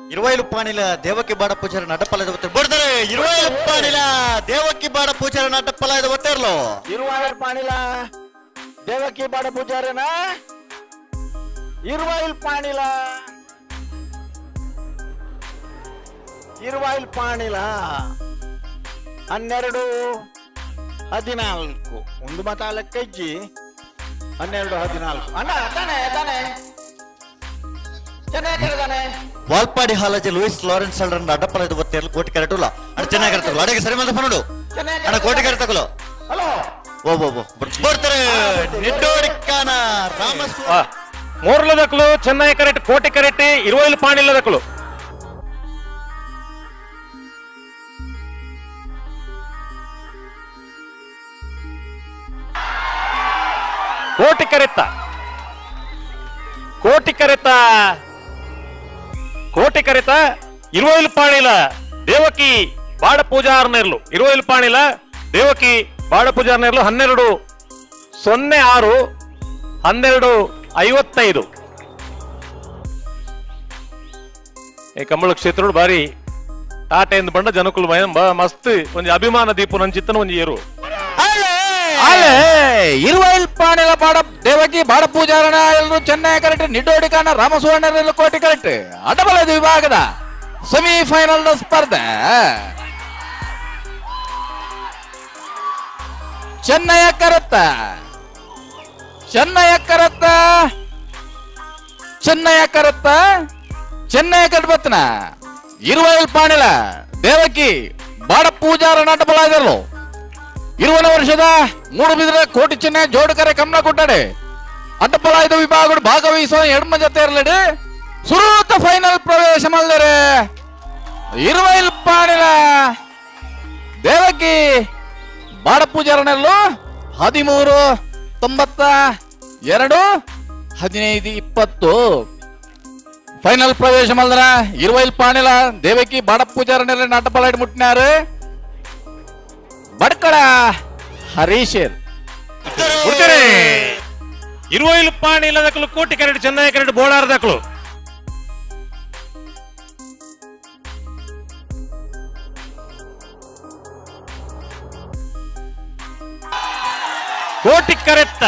ఇరవైలు పాణిల దేవకి బాడ పూజారి నడపలేదు బొడతారు ఇరవైలు పాణిల దేవకి బాడ పూజారి నడపలేదు ఒట్టేర్లో ఇరవైలు పాణిల దేవకి బాడ పూజాರಿನಾ ఇరవైలు పాణిల ఇరవైలు పాణిల 12 14 ಒಂದು ಮತಾಲಕ್ಕೆ ಇಜ್ಜಿ 12 14 ಅಣ್ಣ ತಾನೆ ತಾನೆ ಚೆನ್ನಾಗಿರದಾನೆ ವಾಲ್ಪಾಡಿ ಹಾಲಜಿ ಲೂಯಿಸ್ ಲಾರೆನ್ಸ್ ಅಲ್ರನ್ನ ಅಡ್ಡಪಲದ ಒತ್ತೇರ್ಲು ಕೋಟಿ ಕರೆಟುಲ್ಲ ಅಣ್ಣ ಚೆನ್ನಾಗಿರ್ತಗಳು ಅಡಿಗೆ ಸರಿ ಮಂದ ಪನೋಡು ಅಣ್ಣ ಕೋಟಿ ಕರೆತಗಳು ಹಲೋ ಓ ಓ ಓ ಬರ್ತಾರೆ ನಿಡ್ಡೋಡಿಕ್ಕಾನ ರಾಮಸ್ವಾಮಿ ಮೂರ್ಲ ದಕ್ಕಲು ಚೆನ್ನೈ ಕರೆಟ್ ಕೋಟಿ ಕರೆಟ್ 20 ಪಾಣಿಲ್ಲ ದಕ್ಕಲು ಕೋಟಿ ಕರೆತ್ತ ಕೋಟಿ ಕರೆತ ಕೋಟಿ ಕರೆತ 20 ಪಾಣಿಲ ದೇವಕಿ ಬಾಡ ಪೂಜಾರನೇರ್ಲು 20 ಪಾಣಿಲ ದೇವಕಿ ಬಾಡ ಪೂಜಾರನೇರ್ಲು 12-06 12-55 ಈ ಕಂಬಳ ಕ್ಷೇತ್ರ ಬಾರಿ ಟಾಟೆಯಿಂದ ಬಂಡ ಜನಕುಲು ಮಸ್ತ್ ಒಂದು ಅಭಿಮಾನ ದೀಪು ನನ್ನ ಚಿತ್ತನ ಒಂದು ಏರು 20 ಪಾಣಿಲ ಬಾಡ ದೇವಕಿ ಬಾಡ ಪೂಜಾರನ ಎಲ್ಲರೂ ಚೆನ್ನೈ ಕರೆಕ್ಟ್ ನಿಡ್ಡೋಡಿಕಾನ ರಾಮಸುವರ್ಣ ಕೋಟಿ ಕರೆಕ್ಟ್ ಅಡ್ಡಬಲದ ವಿಭಾಗದ ಸೆಮಿಫೈನಲ್ ಸ್ಪರ್ಧೆ ಚೆನ್ನೈ ಕರೆತ್ತ ಚೆನ್ನೈ ಕರೆತ್ತ ಚೆನ್ನೈ ಕರೆತ್ತ ಚೆನ್ನೈ ಕಟ್ಬತ್ತನ 20 ಪಾಣಿಲ ದೇವಕಿ ಬಾಡ ಪೂಜಾರನ ಅಡ್ಡಬಲಾದರು 20 ವರ್ಷದ ಮೂಡುಬಿದಿರೆ ಕೋಟಿ ಚಿನ್ನ ಜೋಡುಕರೆ ಕಮ್ಮನ ಕೊಟ್ಟಾಡೆ ಅಡ್ಡಪಲಾಯ್ದ ವಿಭಾಗಗಳು ಭಾಗವಹಿಸುವ ಎಡ್ಮ ಜೊತೆ ಇರಲಿಡೆ ಸುರೂತ ಫೈನಲ್ ಪ್ರವೇಶ ಮಲ್ಲರೆ 20 ಪಾಣಿಲ ದೇವಕಿ ಬಾಡ ಪೂಜಾರನೆಲ್ಲೂ 13-92 15-20 ಫೈನಲ್ ಪ್ರವೇಶ ಮಲ್ಲರ 20 ಪಾಣಿಲ ದೇವಕಿ ಬಾಡ ಪೂಜಾರನೆಲ್ಲ ಅಡ್ಡಪಲಾಯ್ದು ಮುಟ್ಟಿನಾರು ಬಡ್ಕಳ ಹರೀಶರ್ 20 ಪಾಣಿಲ ದಕ್ಕಲು ಕೋಟಿ ಕರೆಟ್ ಚೆನ್ನೈ ಕರೆಟ್ ಬೋಳಾರ ದಕ್ಕಲು ಕೋಟಿ ಕರೆತ್ತ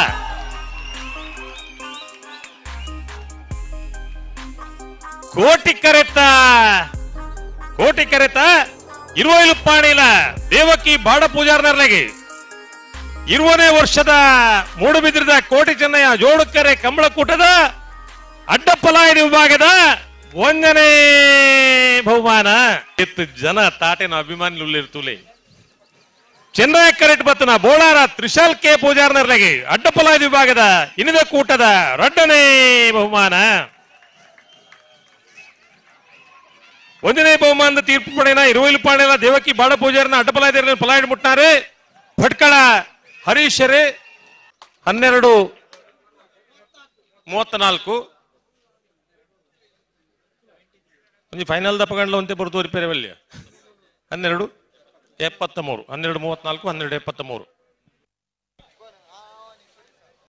ಕೋಟಿ ಕರೆತ್ತ ಕೋಟಿ ಕರೆತ 20 ಪಾಣಿಲ ದೇವಕಿ ಬಾಡ ಪೂಜಾರನರ್ಲೆಗೆ 20ನೇ ವರ್ಷದ ಮೂಡುಬಿದಿರದ ಕೋಟಿ ಚೆನ್ನಯ್ಯ ಜೋಡುಕೆರೆ ಕಂಬಳಕೂಟದ ಅಡ್ಡಪಲಾಯದ ವಿಭಾಗದ 1ನೇ ಬಹುಮಾನ ಎತ್ತು ಜನ ತಾಟೆನ ಅಭಿಮಾನಿಗಳಿರ್ತೂಲೆ ಚೆನ್ನೈ ಕರೆಟ್ ಬತ್ತನ ಬೋಳಾರ ತ್ರಿಶಾಲ್ ಕೆ ಪೂಜಾರನರ್ಲೆಗೆ ಅಡ್ಡಪಲಾಯದ ವಿಭಾಗದ ಇನ್ನಿದ ಕೂಟದ 2ನೇ ಬಹುಮಾನ 1ನೇ ಬಹುಮಾನದ ತೀರ್ಪು ಪಡೆನ 20 ಪಾಣಿಲ ದೇವಕಿ ಬಾಡ ಪೂಜಾರನ ಅಡ್ಡಪಲಾಯದ ಪಲಾಯಡ್ ಮುಟ್ಟಾರೆ ಭಟ್ಕಳ ಹರೀಶರೇ 12-34 ಒಂದು ಫೈನಲ್ ದಪ್ಪಗಂಡ್ಲ ಒಂದೇ ಬರ್ತೋರಿ ಪೇರೆವಲ್ಯ 12-73 12-34 12-73